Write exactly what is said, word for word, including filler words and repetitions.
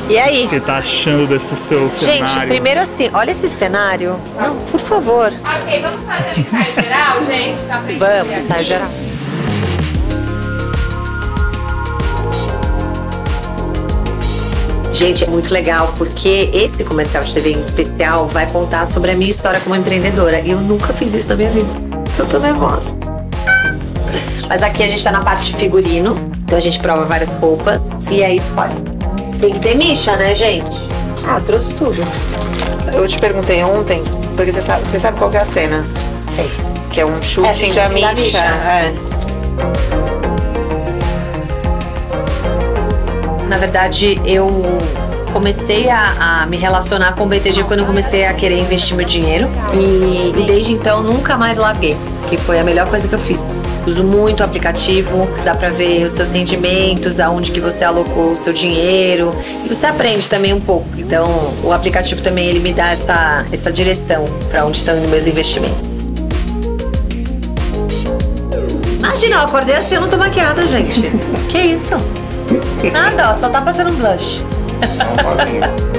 E aí? Você tá achando desse seu cenário? Gente, primeiro assim, olha esse cenário. Não, por favor. Ok, vamos fazer um ensaio geral, gente? Só pra entender Vamos, aqui. ensaio geral. Gente, é muito legal porque esse comercial de T V em especial vai contar sobre a minha história como empreendedora. E eu nunca fiz isso na minha vida. Eu tô nervosa. Mas aqui a gente tá na parte de figurino. Então a gente prova várias roupas e aí escolhe. Tem que ter micha, né, gente? Ah, trouxe tudo. Eu te perguntei ontem, porque você sabe, você sabe qual que é a cena? Sei. Que é um shooting É, da shooting da Misha. Misha. É. Na verdade, eu comecei a, a me relacionar com o B T G quando eu comecei a querer investir meu dinheiro. E, e desde então, nunca mais larguei. Que foi a melhor coisa que eu fiz. Uso muito o aplicativo, dá pra ver os seus rendimentos, aonde que você alocou o seu dinheiro. E você aprende também um pouco. Então, o aplicativo também, ele me dá essa, essa direção pra onde estão indo meus investimentos. Imagina, eu acordei assim, eu não tô maquiada, gente. Que isso? Nada, ó, só tá passando um blush. Só um pozinho.